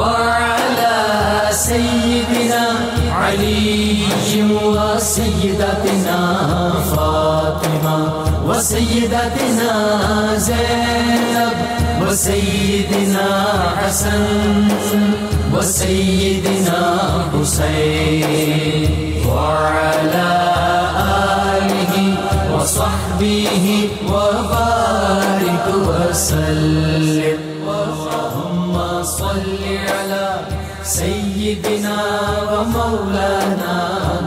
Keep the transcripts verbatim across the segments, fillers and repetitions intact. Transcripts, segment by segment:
وعلى سيدنا علي وسيدتنا فاطمة وسيدتنا زينب وسيدنا حسن وسيدنا حسين وعلى آله وصحبه وبارك وسلم اللهم صل على سيدنا ومولانا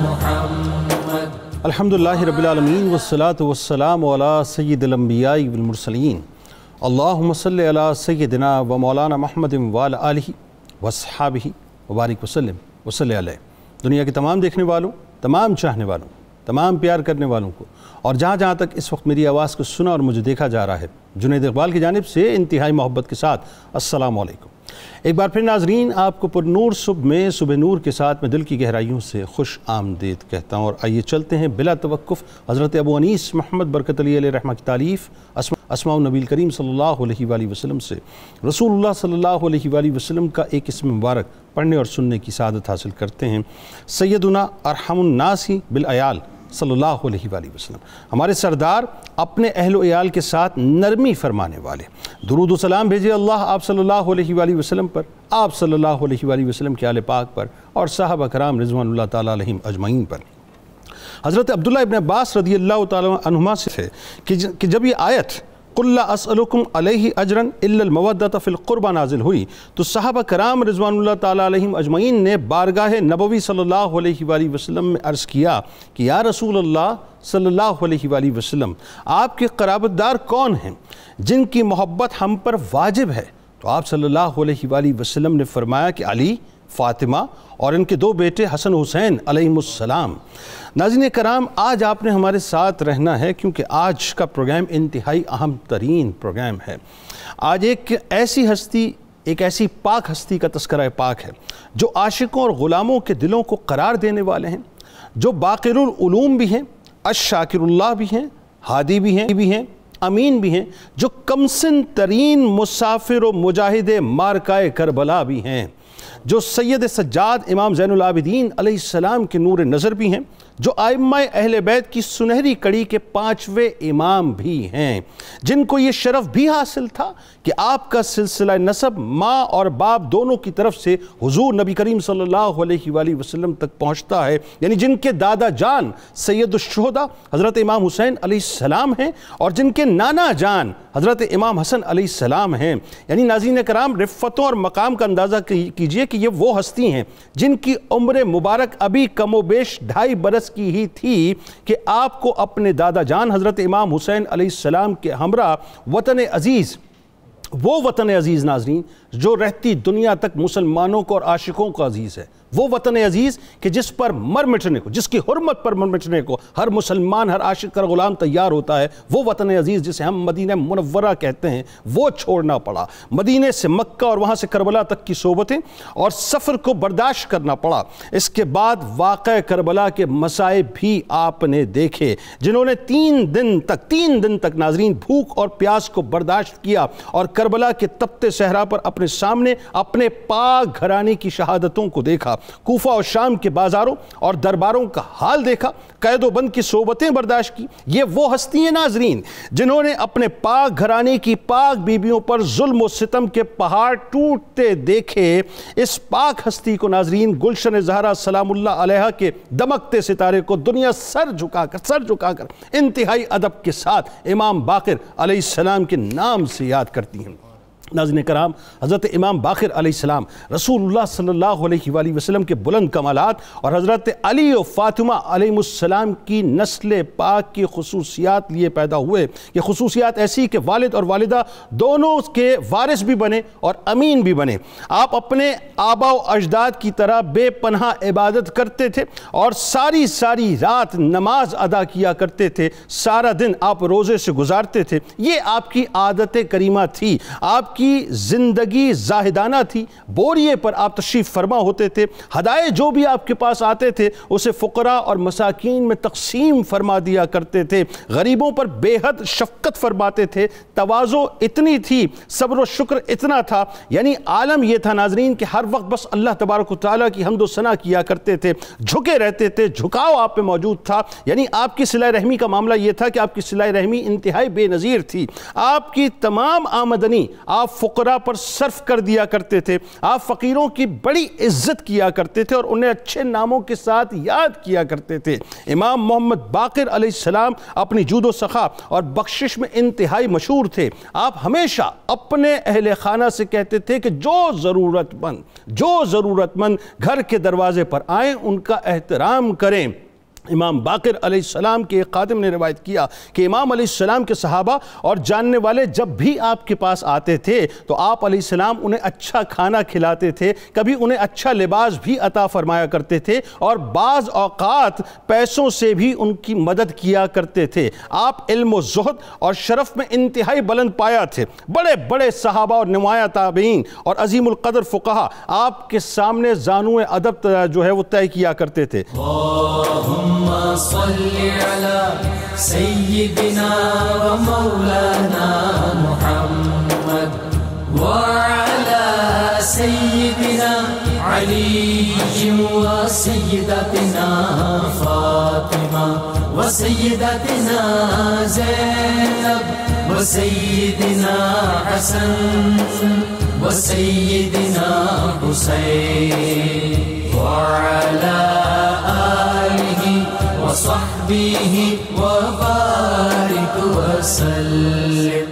محمد. الحمدللہ رب العالمین والصلاة والسلام علی سید الانبیاء والمرسلین. اللہم صلی علی سیدنا و مولانا محمد وعلی آلہ وصحابہ وبارک وسلم وصلی علیہ. دنیا کے تمام دیکھنے والوں، تمام چاہنے والوں، تمام پیار کرنے والوں کو، اور جہاں جہاں تک اس وقت میری آواز کو سنا اور مجھے دیکھا جا رہا ہے، جنید اقبال کی جانب سے انتہائی محبت کے ساتھ السلام علیکم. ایک بار پھر ناظرین، آپ کو پر نور صبح میں صبح نور کے ساتھ میں دل کی گہرائیوں سے خوش آمدید کہتا ہوں. اور آئیے چلتے ہیں بلا توقف حضرت ابو انیس محمد برکت علی علیہ رحمہ کی تالیف اسماء النبی کریم صلی اللہ علیہ وآلہ وسلم سے رسول اللہ صلی اللہ علیہ وآلہ وسلم کا ایک اسم مبارک پڑھنے اور سننے کی سعادت حاصل کرتے ہیں. سیدنا ارحم الناس بالعیال صلی اللہ علیہ وآلہ وسلم، ہمارے سردار اپنے اہل و عیال کے ساتھ نرمی فرمانے والے. درود و سلام بھیجے اللہ آپ صلی اللہ علیہ وآلہ وسلم پر، آپ صلی اللہ علیہ وآلہ وسلم کے آل پاک پر اور صحابہ کرام رضوان اللہ تعالیٰ علیہم اجمعین پر. حضرت عبداللہ ابن عباس رضی اللہ تعالیٰ عنہما سے ہے کہ جب یہ آیت قُلْ لَا أَسْأَلُكُمْ عَلَيْهِ أَجْرًا إِلَّا الْمَوَدَّةَ فِي الْقُرْبَى نازل ہوئی تو صحابہ کرام رضوان اللہ تعالیٰ علیہم اجمعین نے بارگاہ نبوی صلی اللہ علیہ وآلہ وسلم میں عرض کیا کہ یا رسول اللہ صلی اللہ علیہ وآلہ وسلم، آپ کے قرابت دار کون ہیں جن کی محبت ہم پر واجب ہے؟ تو آپ صلی اللہ علیہ وآلہ وسلم نے فرمایا کہ علی، فاطمہ اور ان کے دو بیٹے حسن حسین علیہم السلام. ناظرین کرام، آج آپ نے ہمارے ساتھ رہنا ہے کیونکہ آج کا پروگرام انتہائی اہم ترین پروگرام ہے. آج ایک ایسی ہستی ایک ایسی پاک ہستی کا تذکرہ پاک ہے جو عاشقوں اور غلاموں کے دلوں کو قرار دینے والے ہیں، جو باقر العلوم بھی ہیں، الشاکر اللہ بھی ہیں، ہادی بھی ہیں بھی ہیں امین بھی ہیں، جو کمسن ترین مسافر و مجاہد مارکائے کربلا بھی ہیں، جو سید سجاد امام زین العابدین علیہ السلام کے نور نظر بھی ہیں، جو ائمہ اہل بیت کی سنہری کڑی کے پانچویں امام بھی ہیں، جن کو یہ شرف بھی حاصل تھا کہ آپ کا سلسلہ نسب ماں اور باپ دونوں کی طرف سے حضور نبی کریم صلی اللہ علیہ وآلہ وسلم تک پہنچتا ہے، یعنی جن کے دادا جان سید الشہداء حضرت امام حسین علیہ السلام ہیں اور جن کے نانا جان حضرت امام حسن علیہ السلام ہیں. یعنی ناظرین کرام، رفتوں اور مقام کا اندازہ کیجئے کہ یہ وہ ہستی ہیں جن کی عمر مبارک ابھی کم و بیش ڈھائی برس کی ہی تھی کہ آپ کو اپنے دادا جان حضرت امام حسین علیہ السلام کے ہمراہ وطن عزیز، وہ وطن عزیز ناظرین جو رہتی دنیا تک مسلمانوں کو اور عاشقوں کو عزیز ہے، وہ وطن عزیز کہ جس پر مر مٹنے کو، جس کی حرمت پر مر مٹنے کو ہر مسلمان، ہر عاشق کا غلام تیار ہوتا ہے، وہ وطن عزیز جسے ہم مدینہ منورہ کہتے ہیں، وہ چھوڑنا پڑا. مدینہ سے مکہ اور وہاں سے کربلا تک کی صحبتیں اور سفر کو برداشت کرنا پڑا. اس کے بعد واقع کربلا کے مصائب بھی آپ نے دیکھے، جنہوں نے تین دن تک تین دن تک ناظرین بھوک اور پیاس کو برداشت کیا اور کربلا کے تپتے صحرا پر اپنے سامنے اپنے پاک گھرانے کی شہادتوں کو دیکھا، کوفہ اور شام کے بازاروں اور درباروں کا حال دیکھا، قید و بند کی صحبتیں برداشت کی. یہ وہ ہستی ہیں ناظرین جنہوں نے اپنے پاک گھرانے کی پاک بیبیوں پر ظلم و ستم کے پہاڑ ٹوٹتے دیکھے. اس پاک ہستی کو ناظرین گلشن زہرا سلام اللہ علیہا کے دمکتے ستارے کو دنیا سر جھکا کر سر جھکا کر انتہائی ادب کے ساتھ امام باقر علیہ السلام کے نام سے یاد کرتی ہیں. ناظرین کرام، حضرت امام باقر علیہ السلام رسول اللہ صلی اللہ علیہ وآلہ وسلم کے بلند کمالات اور حضرت علی و فاطمہ علیہ السلام کی نسل پاک کی خصوصیات لیے پیدا ہوئے. یہ خصوصیات ایسی کہ والد اور والدہ دونوں کے وارث بھی بنے اور امین بھی بنے. آپ اپنے آبا و اجداد کی طرح بے پناہ عبادت کرتے تھے اور ساری ساری رات نماز ادا کیا کرتے تھے، سارا دن آپ روزے سے گزارتے تھے. یہ آپ کی عادت کریمہ تھی. آپ کی زندگی زاہدانہ تھی، بوریے پر آپ تشریف فرما ہوتے تھے، ہدایے جو بھی آپ کے پاس آتے تھے اسے فقراء اور مساکین میں تقسیم فرما دیا کرتے تھے، غریبوں پر بے حد شفقت فرماتے تھے، تواضع اتنی تھی، صبر و شکر اتنا تھا، یعنی عالم یہ تھا ناظرین کہ ہر وقت بس اللہ تبارک و تعالیٰ کی حمد و ثنا کیا کرتے تھے، جھکے رہتے تھے، جھکاؤ آپ پہ موجود تھا، یعنی آپ کی صلہ رحمی کا معاملہ یہ تھا کہ آپ کی صلہ رحمی انتہائی بے نظیر تھی، آپ کی تمام آمدنی آپ فقراء پر صرف کر دیا کرتے تھے، آپ فقیروں کی بڑی عزت کیا کرتے تھے اور انہیں اچھے ناموں کے ساتھ یاد کیا کرتے تھے۔ امام محمد باقر علیہ السلام اپنی جود و سخا اور بخشش میں انتہائی مشہور تھے، آپ ہمیشہ اپنے اہل خانہ سے کہتے تھے کہ جو ضرورت مند جو ضرورت مند گھر کے دروازے پر آئیں ان کا احترام کریں۔ امام باقر علیہ السلام کے ایک خادم نے روایت کیا کہ امام علیہ السلام کے صحابہ اور جاننے والے جب بھی آپ کے پاس آتے تھے تو آپ علیہ السلام انہیں اچھا کھانا کھلاتے تھے، کبھی انہیں اچھا لباس بھی عطا فرمایا کرتے تھے اور بعض اوقات پیسوں سے بھی ان کی مدد کیا کرتے تھے۔ آپ علم و زہد اور شرف میں انتہائی بلند پایا تھے، بڑے بڑے صحابہ اور نمایاں تابعین اور عظیم القدر فقہا آپ کے سامنے زانو ادب جو ہے وہ طے کیا کرتے تھے۔ اللهم صل على سيدنا ومولانا محمد وعلى سيدنا علي وسيدتنا فاطمة وسيدتنا زينب وسيدنا حسن وسيدنا حسين وعلى آله وصحبه وبارك وسلم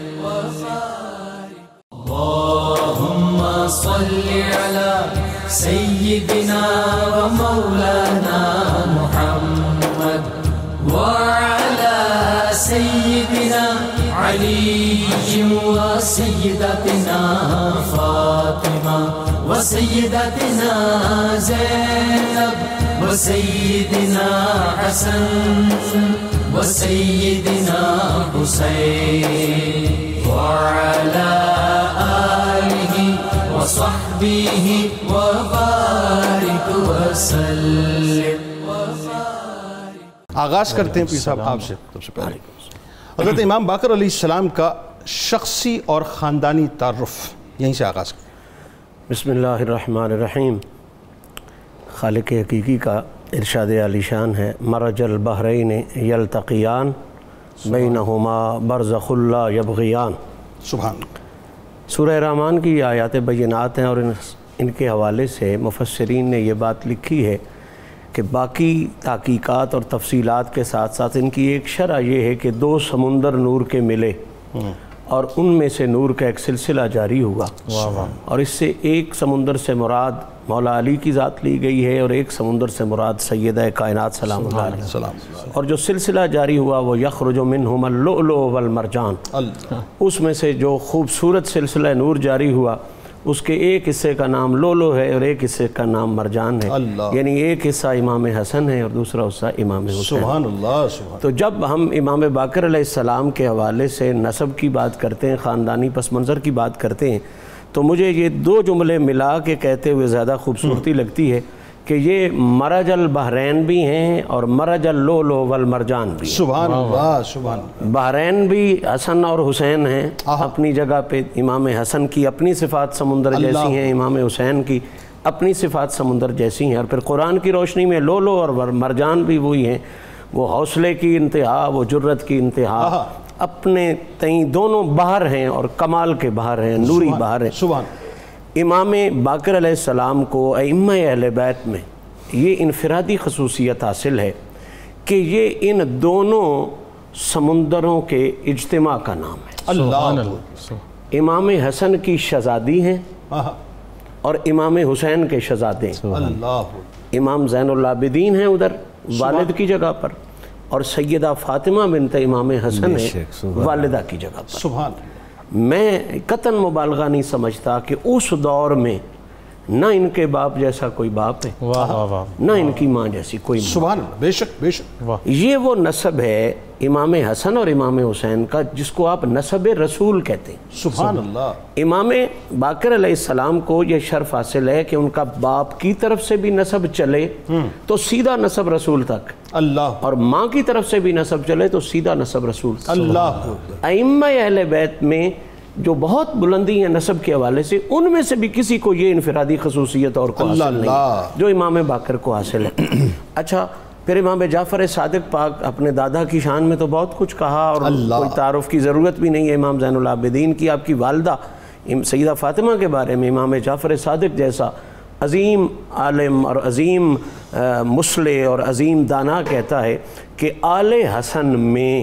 اللهم صل على سيدنا ومولانا محمد وعلى سيدنا علي وسيدتنا فاطمة وسيدتنا زينب وسيدنا حسن وسيدنا حسين وعلى آله وصحبه وبارك وسلم۔ آغاز کرتے ہیں پیر صاحب آپ سے سب سے پہلے حضرت امام باقر علیہ السلام کا شخصی اور خاندانی تعارف یہیں سے آغاز کریں۔ بسم اللہ الرحمن الرحیم۔ خالق حقیقی کا ارشاد عالی شان ہے، مرج البحرین یلتقیان بینہما برزخ لا یبغیان۔ سبحان سورہ رحمان کی آیات بینات ہیں اور ان کے حوالے سے مفسرین نے یہ بات لکھی ہے کہ باقی تحقیقات اور تفصیلات کے ساتھ ساتھ ان کی ایک شرح یہ ہے کہ دو سمندر نور کے ملے اور ان میں سے نور کا ایک سلسلہ جاری ہوا، اور اس سے ایک سمندر سے مراد مولا علی کی ذات لی گئی ہے اور ایک سمندر سے مراد سیدہ کائنات سلام اللہ علیہ، اور جو سلسلہ جاری ہوا وہ یخرج منہما اللؤلؤ والمرجان، اس میں سے جو خوبصورت سلسلہ نور جاری ہوا اس کے ایک حصے کا نام لولو ہے اور ایک حصے کا نام مرجان ہے، یعنی ایک حصہ امام حسن ہے اور دوسرا حصہ امام حسین۔ سبحان اللہ سبحان۔ تو جب ہم امام باقر علیہ السلام کے حوالے سے نسب کی بات کرتے ہیں، خاندانی پس منظر کی بات کرتے ہیں، تو مجھے یہ دو جملے ملا کے کہتے ہوئے زیادہ خوبصورتی لگتی ہے کہ یہ مرج البحرین بھی ہیں اور مرج اللؤلؤ والمرجان بھی ہیں۔ سبحان اللہ سبحان اللہ۔ بحرین بھی حسن اور حسین ہیں اپنی جگہ پہ، امام حسن کی اپنی صفات سمندر جیسی ہیں، امام حسین کی اپنی صفات سمندر جیسی ہیں، اور پھر قرآن کی روشنی میں لولو اور مرجان بھی وہی ہیں، وہ حوصلے کی انتہا، وہ جرت کی انتہا، اپنے تئیں دونوں بحر ہیں اور کمال کے بحر ہیں، نوری بحر ہیں۔ سبحان۔ امام باقر علیہ السلام کو ائمہ اہل بیت میں یہ انفرادی خصوصیت حاصل ہے کہ یہ ان دونوں سمندروں کے اجتماع کا نام ہے۔ اللہ۔ امام حسن کی شہزادی ہیں اور امام حسین کے شہزادے ہیں۔ اللہ۔ امام زین العابدین ہیں ادھر والد کی جگہ پر، اور سیدہ فاطمہ بنت امام حسن ہے والدہ کی جگہ پر۔ سبحان۔ میں قطعاً مبالغہ نہیں سمجھتا کہ اس دور میں نہ ان کے باپ جیسا کوئی باپ ہے، واہ واہ واہ، نہ ان کی ماں جیسی کوئی ماں۔ سبحان اللہ، بے شک بے شک، واہ، یہ وہ نسب ہے امام حسن اور امام حسین کا جس کو آپ نسب رسول کہتے ہیں۔ سبحان اللہ۔ امام باقر علیہ السلام کو یہ شرف حاصل ہے کہ ان کا باپ کی طرف سے بھی نسب چلے تو سیدھا نسب رسول تک، اللہ اور ماں کی طرف سے بھی نسب چلے تو سیدھا نسب رسول تک۔ اللہ، ائمہ اہل بیت میں جو بہت بلندی ہیں نسب کے حوالے سے، ان میں سے بھی کسی کو یہ انفرادی خصوصیت اور کو اللہ حاصل نہیں اللہ۔ جو امام باقر کو حاصل ہے۔ اچھا، پھر امام جعفر صادق پاک اپنے دادا کی شان میں تو بہت کچھ کہا، اور اللہ۔ کوئی تعارف کی ضرورت بھی نہیں ہے امام زین العابدین کی۔ آپ کی والدہ سیدہ فاطمہ کے بارے میں امام جعفر صادق جیسا عظیم عالم اور عظیم مصلح اور عظیم دانا کہتا ہے کہ آل حسن میں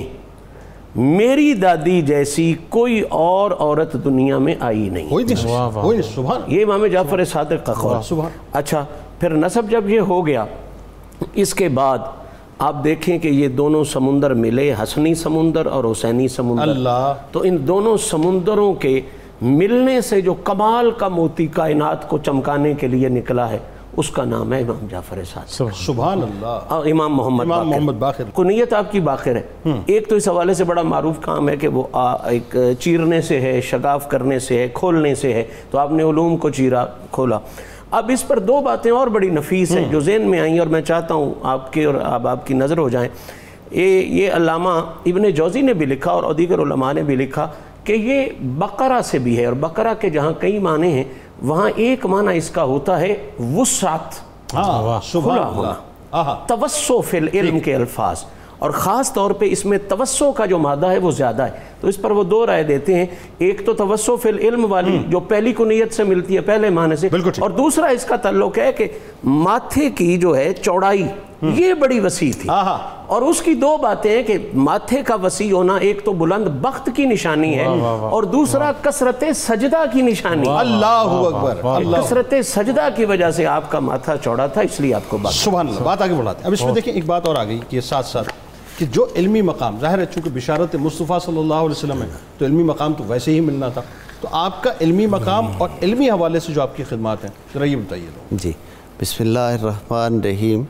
میری دادی جیسی کوئی اور عورت دنیا میں آئی نہیں۔ کوئی نہیں، کوئی نہیں، سبحان اللہ۔ یہ امام جعفر صادق کا قول۔ سبحان۔ اچھا، پھر نسب جب یہ ہو گیا، اس کے بعد آپ دیکھیں کہ یہ دونوں سمندر ملے، حسنی سمندر اور حسینی سمندر۔ اللہ۔ تو ان دونوں سمندروں کے ملنے سے جو کمال کا موتی کائنات کو چمکانے کے لیے نکلا ہے، اس کا نام ہے امام جعفر صادق، سبحان اللہ۔ اور امام محمد امام محمد باقر۔ کنیت آپ کی باقر ہے۔ ایک تو اس حوالے سے بڑا معروف کام ہے کہ وہ ایک چیرنے سے ہے، شگاف کرنے سے ہے، کھولنے سے ہے، تو آپ نے علوم کو چیرا، کھولا۔ اب اس پر دو باتیں اور بڑی نفیس ہیں جو ذہن میں آئیں، اور میں چاہتا ہوں آپ کے اور اب آپ کی نظر ہو جائیں۔ یہ یہ علامہ ابن جوزی نے بھی لکھا اور دیگر علماء نے بھی لکھا کہ یہ بقرہ سے بھی ہے، اور بقرہ کے جہاں کئی معنی ہیں وہاں ایک معنی اس کا ہوتا ہے وسعت، ہاں، سبحان کھلا ہونا، اللہ۔ آہا، توسع فی العلم کے الفاظ، اور خاص طور پہ اس میں توسع کا جو مادہ ہے وہ زیادہ ہے۔ تو اس پر وہ دو رائے دیتے ہیں، ایک تو توسع فی العلم والی جو پہلی کنیت سے ملتی ہے، پہلے معنی سے، بالکل ٹھیک۔ اور دوسرا اس کا تعلق ہے کہ ماتھے کی جو ہے چوڑائی یہ بڑی وسیع تھی، آہا، اور اس کی دو باتیں ہیں کہ ماتھے کا وسیع ہونا ایک تو بلند بخت کی نشانی ہے، اور دوسرا کثرت سجدہ کی نشانی ہے۔ اللہ اکبر، اللہ۔ کثرت سجدہ کی وجہ سے آپ کا ماتھا چوڑا تھا، اس لیے آپ کو بات۔ سبحان اللہ۔ بات آگے بڑھاتے ہیں۔ اب اس میں دیکھیں ایک بات اور آ گئی کہ ساتھ ساتھ کہ جو علمی مقام ظاہر ہے، چونکہ بشارت مصطفیٰ صلی اللہ علیہ وسلم ہے تو علمی مقام تو ویسے ہی ملنا تھا، تو آپ کا علمی مقام اور علمی حوالے سے جو آپ کی خدمات ہیں ذرا یہ بتائیے تو۔ جی، بسم اللہ الرحمن الرحیم۔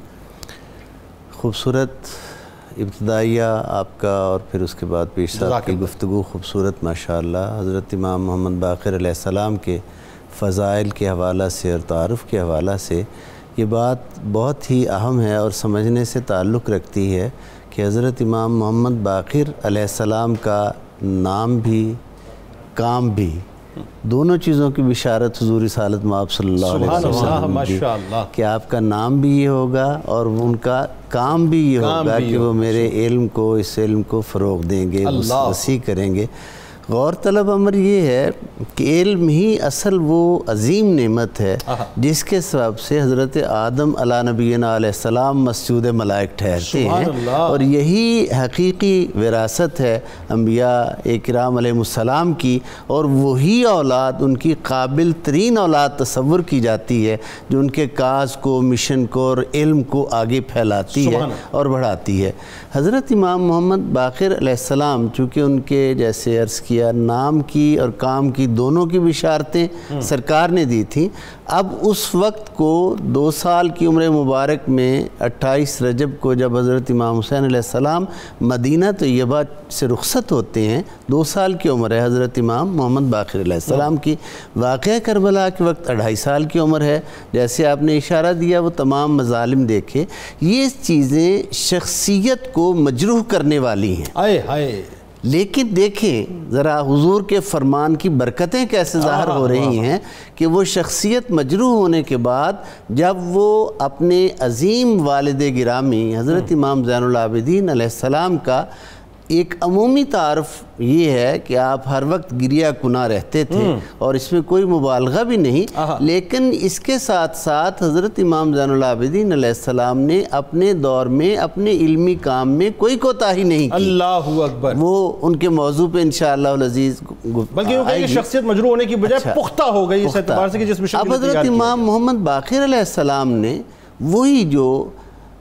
خوبصورت ابتدائیہ آپ کا، اور پھر اس کے بعد پیش صاحب کی گفتگو خوبصورت ماشاءاللہ۔ حضرت امام محمد باقر علیہ السلام کے فضائل کے حوالہ سے اور تعارف کے حوالہ سے یہ بات بہت ہی اہم ہے اور سمجھنے سے تعلق رکھتی ہے کہ حضرت امام محمد باقر علیہ السلام کا نام بھی کام بھی دونوں چیزوں کی بشارت حضور رسالت مآب صلی اللہ علیہ سبحان اللہ، وسلم ماشاءاللہ، کہ آپ کا نام بھی یہ ہوگا اور ان کا کام بھی یہ ہوگا کہ وہ میرے علم کو، اس علم کو فروغ دیں گے، وسیع کریں گے۔ غور طلب امر یہ ہے کہ علم ہی اصل وہ عظیم نعمت ہے جس کے سبب سے حضرت آدم علیہ نبینا علیہ السلام مسجود ملائک ٹھہرتے ہیں، اور یہی حقیقی وراثت ہے انبیاء اکرام علیہ السلام کی، اور وہی اولاد ان کی قابل ترین اولاد تصور کی جاتی ہے جو ان کے کاز کو، مشن کو اور علم کو آگے پھیلاتی ہے اور بڑھاتی ہے۔ حضرت امام محمد باقر علیہ السلام چونکہ ان کے جیسے عرض کیا نام کی اور کام کی دونوں کی بشارتیں سرکار نے دی تھیں، اب اس وقت کو دو سال کی عمر مبارک میں اٹھائیس رجب کو جب حضرت امام حسین علیہ السلام مدینہ طیبہ سے رخصت ہوتے ہیں، دو سال کی عمر ہے حضرت امام محمد باقر علیہ السلام کی۔ واقعہ کربلا کے وقت اڑھائی سال کی عمر ہے، جیسے آپ نے اشارہ دیا وہ تمام مظالم دیکھے، یہ چیزیں شخصیت کو مجروح کرنے والی ہیں۔ آئے ہائے، لیکن دیکھیں ذرا حضور کے فرمان کی برکتیں کیسے ظاہر ہو رہی ہیں کہ وہ شخصیت مجروح ہونے کے بعد جب وہ اپنے عظیم والد گرامی حضرت امام زین العابدین علیہ السلام کا ایک عمومی تعارف یہ ہے کہ آپ ہر وقت گریہ کناں رہتے تھے، اور اس میں کوئی مبالغہ بھی نہیں، لیکن اس کے ساتھ ساتھ حضرت امام زین العابدین علیہ السلام نے اپنے دور میں اپنے علمی کام میں کوئی کوتاہی نہیں کی۔ اللہ اکبر۔ وہ ان کے موضوع پہ انشاءاللہ العزیز بلکہ وہ کہ شخصیت مجروح ہونے کی بجائے پختہ ہو گئی اس اعتبار سے کہ جس مشن اب حضرت امام محمد باقر علیہ السلام نے وہی جو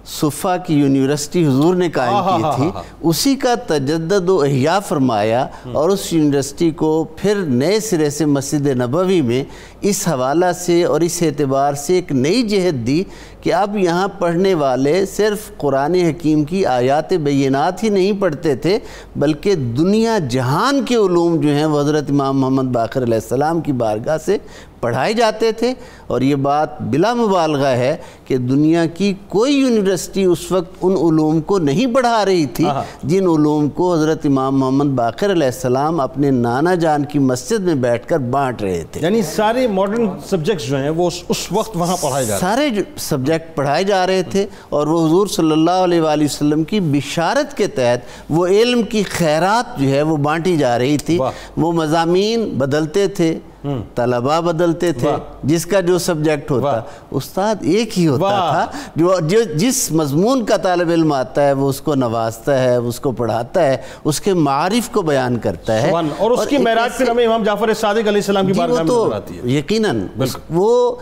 صفا کی یونیورسٹی حضور نے قائم کی تھی، اسی کا تجدد و احیاء فرمایا اور اس یونیورسٹی کو پھر نئے سرے سے مسجد نبوی میں اس حوالہ سے اور اس اعتبار سے ایک نئی جہت دی کہ اب یہاں پڑھنے والے صرف قرآن حکیم کی آیات بینات ہی نہیں پڑھتے تھے، بلکہ دنیا جہان کے علوم جو ہیں وہ حضرت امام محمد باقر علیہ السلام کی بارگاہ سے پڑھائے جاتے تھے۔ اور یہ بات بلا مبالغہ ہے کہ دنیا کی کوئی یونیورسٹی اس وقت ان علوم کو نہیں پڑھا رہی تھی جن علوم کو حضرت امام محمد باقر علیہ السلام اپنے نانا جان کی مسجد میں بیٹھ کر بانٹ رہے تھے۔ یعنی سارے ماڈرن سبجیکٹس جو ہیں وہ اس وقت وہاں پڑھائے جا رہے سارے سبجیکٹ پڑھائے جا رہے تھے، اور وہ حضور صلی اللہ علیہ وآلہ وسلم کی بشارت کے تحت وہ علم کی خیرات جو ہے وہ بانٹی جا رہی تھی۔ وہ مضامین بدلتے تھے، طلباء بدلتے تھے، جس کا جو سبجیکٹ ہوتا، استاد ایک ہی ہوتا تھا جو جس مضمون کا طالب علم آتا ہے وہ اس کو نوازتا ہے، اس کو پڑھاتا ہے، اس کے معارف کو بیان کرتا ہے، اور اس کی معراج پھر ہمیں امام جعفر صادق علیہ السلام کی بارگاہ میں نظر آتی ہے۔ یقیناً وہ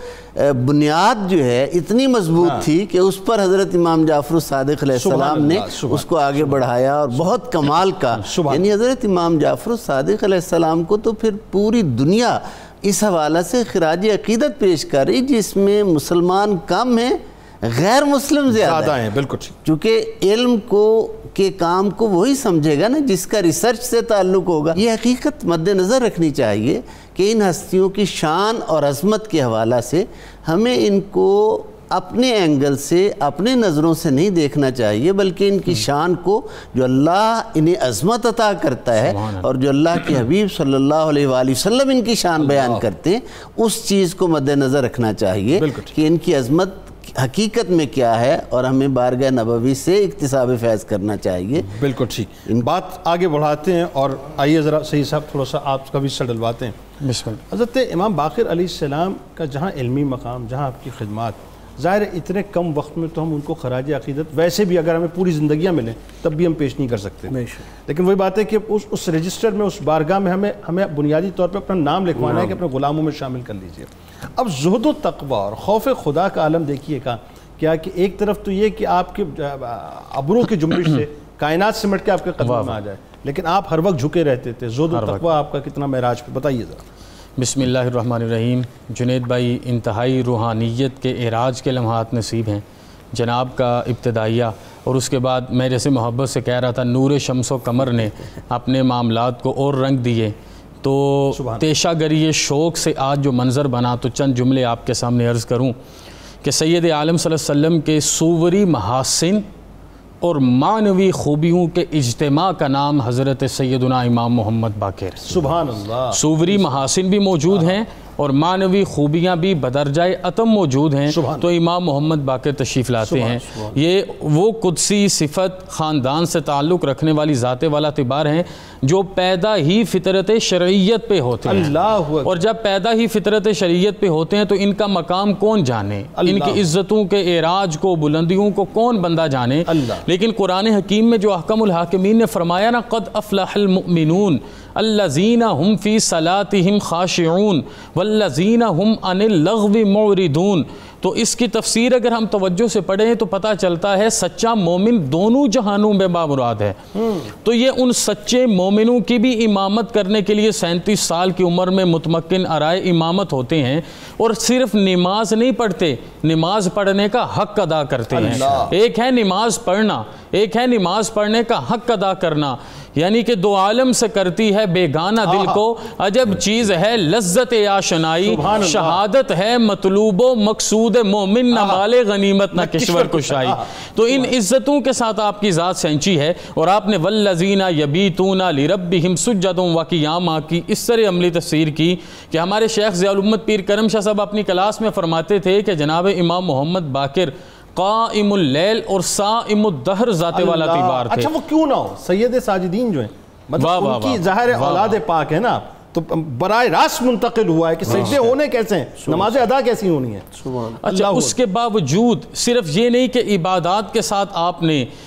بنیاد جو ہے اتنی مضبوط تھی کہ اس پر حضرت امام جعفر صادق علیہ السلام نے اس کو آگے بڑھایا، اور بہت کمال کا، یعنی حضرت امام جعفر صادق علیہ السلام کو تو پھر پوری دنیا اس حوالہ سے خراج عقیدت پیش کر رہی جس میں مسلمان کم ہیں، غیر مسلم زیادہ ہیں۔ بالکل، چونکہ علم کو کے کام کو وہی سمجھے گا نا جس کا ریسرچ سے تعلق ہوگا۔ یہ حقیقت مد نظر رکھنی چاہیے کہ ان ہستیوں کی شان اور عظمت کے حوالہ سے ہمیں ان کو اپنے اینگل سے، اپنے نظروں سے نہیں دیکھنا چاہیے، بلکہ ان کی شان کو جو اللہ انہیں عظمت عطا کرتا ہے اور جو اللہ کے حبیب صلی اللہ علیہ وآلہ وسلم ان کی شان بیان کرتے ہیں، اس چیز کو مد نظر رکھنا چاہیے کہ ان کی عظمت حقیقت میں کیا ہے، اور ہمیں بارگاہ نبوی سے اکتساب فیض کرنا چاہیے۔ بالکل ٹھیک، بات آگے بڑھاتے ہیں، اور آئیے ذرا سید صاحب تھوڑا سا آپ کا بھی حصہ ڈلواتے ہیں۔ بسم اللہ۔ حضرت امام باقر علیہ السلام کا جہاں علمی مقام، جہاں آپ کی خدمات، ظاہر ہے اتنے کم وقت میں تو ہم ان کو خراج عقیدت ویسے بھی اگر ہمیں پوری زندگیاں ملیں تب بھی ہم پیش نہیں کر سکتے، لیکن وہی بات ہے کہ اس اس رجسٹر میں، اس بارگاہ میں ہمیں ہمیں بنیادی طور پہ اپنا نام لکھوانا ہے کہ اپنے غلاموں میں شامل کر لیجئے۔ اب زہد و تقوی اور خوف خدا کا عالم دیکھیے گا کیا کہ ایک طرف تو یہ کہ آپ کے ابرو کی جنبش سے کائنات سمٹ کے آپ کے قدموں میں آ جائے، لیکن آپ ہر وقت جھکے رہتے تھے۔ زہد و تقوی آپ کا کتنا معراج پہ بتائیے ذرا۔ بسم اللہ الرحمن الرحیم۔ جنید بھائی، انتہائی روحانیت کے اعراج کے لمحات نصیب ہیں جناب کا ابتدائیہ، اور اس کے بعد میں جیسے محبت سے کہہ رہا تھا نور شمس و قمر نے اپنے معاملات کو اور رنگ دیے، تو تیشہ گری شوق سے آج جو منظر بنا، تو چند جملے آپ کے سامنے عرض کروں کہ سید عالم صلی اللہ علیہ وسلم کے صوری محاسن اور معنوی خوبیوں کے اجتماع کا نام حضرت سیدنا امام محمد باقر۔ سبحان اللہ۔ صوری محاسن بھی موجود ہیں اور معنوی خوبیاں بھی بدرجہ اتم موجود ہیں، تو امام محمد باقر تشریف لاتے ہیں۔ یہ وہ قدسی صفت خاندان سے تعلق رکھنے والی ذات والا اعتبار ہیں جو پیدا ہی فطرت شرعیت پہ ہوتے ہیں، اور جب پیدا ہی فطرت شرعیت پہ ہوتے ہیں تو ان کا مقام کون جانے، ان کی عزتوں کے اعراج کو، بلندیوں کو کون بندہ جانے۔ لیکن قرآن حکیم میں جو احکم الحاکمین نے فرمایا نا، قد افلح المؤمنون الذین هم فی صلاتهم خاشعون والذین هم عن اللغو معرضون، تو اس کی تفسیر اگر ہم توجہ سے پڑھیں تو پتہ چلتا ہے سچا مومن دونوں جہانوں میں بامراد ہے۔ تو یہ ان سچے مومنوں کی بھی امامت کرنے کے لیے سینتیس سال کی عمر میں متمکن آرائے امامت ہوتے ہیں، اور صرف نماز نہیں پڑھتے، نماز پڑھنے کا حق ادا کرتے ہیں۔ ایک ہے نماز پڑھنا، ایک ہے نماز پڑھنے کا حق ادا کرنا، یعنی کہ دو عالم سے کرتی ہے بیگانہ دل کو عجب چیز ہے لذت آشنائی، شہادت ہے مطلوب و مقصود مومن، نہ مال غنیمت نہ کشور کشائی۔ تو ان عزتوں کے ساتھ آپ کی ذات سینچی ہے، اور آپ نے والذین یبیتون لربہم سجدا وقیاما کی اس طرح عملی تفسیر کی کہ ہمارے شیخ ضیاء الامت پیر کرم شاہ صاحب اپنی کلاس میں فرماتے تھے کہ جناب امام محمد باقر قائم اللیل اور صائم الدہر ذات والا اعتبار تھے۔ اچھا وہ کیوں نہ ہو، سید ساجدین جو ہیں، مطلب ان کی ظاہر اولاد پاک ہے نا، تو براہ راست منتقل ہوا ہے کہ سجدے ہونے کیسے ہیں، نمازیں ادا کیسی ہونی ہیں۔ اچھا اس کے باوجود صرف یہ نہیں کہ عبادات کے ساتھ آپ نے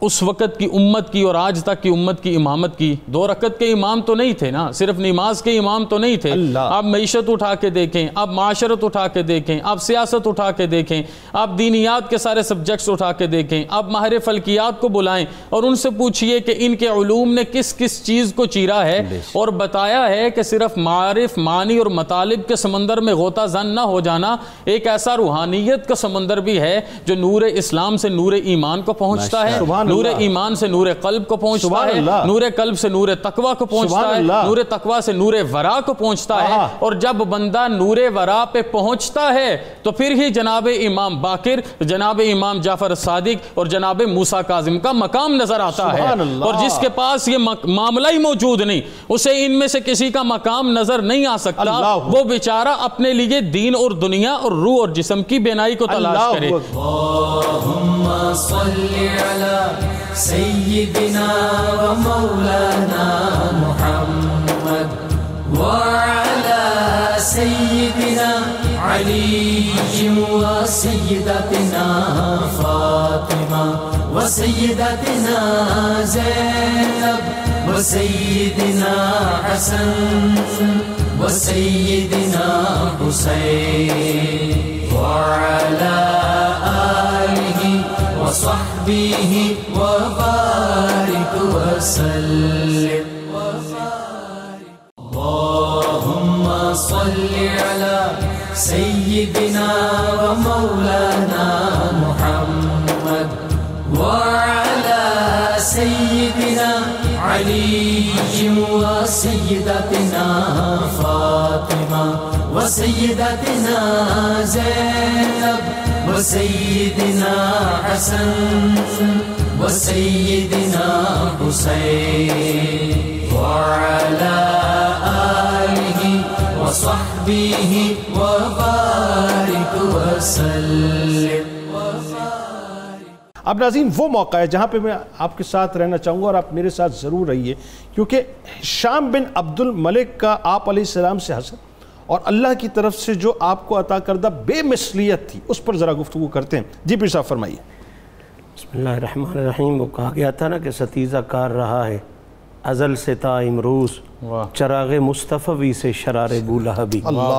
اس وقت کی امت کی اور آج تک کی امت کی امامت کی. دو رکعت کے امام تو نہیں تھے نا, صرف نماز کے امام تو نہیں تھے. آپ معیشت اٹھا کے دیکھیں, آپ معاشرت اٹھا کے دیکھیں, آپ سیاست اٹھا کے دیکھیں, آپ دینیات کے سارے سبجیکٹس اٹھا کے دیکھیں, آپ ماہر فلکیات کو بلائیں اور ان سے پوچھئے کہ ان کے علوم نے کس کس چیز کو چیرا ہے اور بتایا ہے کہ صرف معارف, معنی اور مطالب کے سمندر میں غوطہ زن نہ ہو جانا, ایک ایسا روحانیت کا سمندر بھی ہے جو نور اسلام سے نور ایمان کو پہنچتا ہے, نور ایمان سے نور قلب کو پہنچتا ہے, نور قلب سے نور تقوی کو پہنچتا ہے, نور تقوی سے نور ورا کو پہنچتا ہے. اور جب بندہ نور ورا پہ پہنچتا ہے تو پھر ہی جناب امام باقر, جناب امام جعفر صادق اور جناب موسیٰ کاظم کا مقام نظر آتا ہے. اور جس کے پاس یہ معاملہ ہی موجود نہیں, اسے ان میں سے کسی کا مقام نظر نہیں آ سکتا, وہ بیچارہ اپنے لیے دین اور دنیا اور روح اور جسم کی بینائی کو تلاش کرے. اللہم صلی علی سیدنا و مولانا محمد وعلی سیدنا علی و سیدتنا فاطمہ و سیدتنا زینب و سیدنا حسن و سیدنا حسین وعلی وصحبه وبارك وسلم. اللهم صل على سيدنا ومولانا محمد وعلى سيدنا علي وسيدتنا فاطمة وسيدتنا زينب وسيدنا حسن وسيدنا حسين وعلى آله وصحبه وبارك وسلم. اب ناظرین وہ موقع ہے جہاں پہ میں آپ کے ساتھ رہنا چاہوں گا اور آپ میرے ساتھ ضرور رہیے, کیونکہ ہشام بن عبد الملک کا آپ علیہ السلام سے حسد اور اللہ کی طرف سے جو آپ کو عطا کردہ بے مثلیت تھی, اس پر ذرا گفتگو کرتے ہیں. جی پیر صاحب فرمائیے. بسم اللہ الرحمن الرحیم. وہ کہا گیا تھا نا کہ ستیزہ کار رہا ہے ازل سے تا امروز, چراغ مصطفی سے شرار بو لہبی.